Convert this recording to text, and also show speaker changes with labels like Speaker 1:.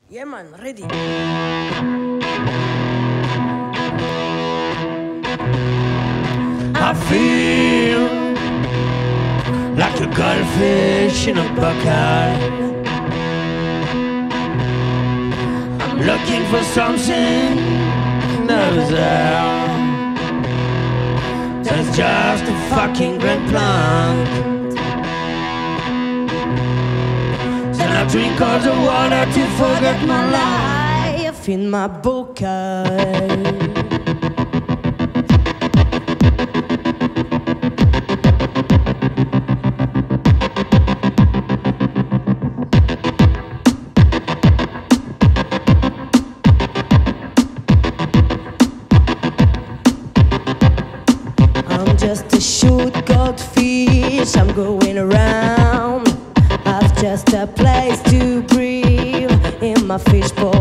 Speaker 1: Yeah man, ready.
Speaker 2: I feel like a goldfish in a bucket. I'm looking for something that is there. That's just a fucking grand plant. Then I drink all the water to forget my life
Speaker 1: In my bucket. I'm just a short goldfish, I'm going around. I've just a place to breathe in my fishbowl.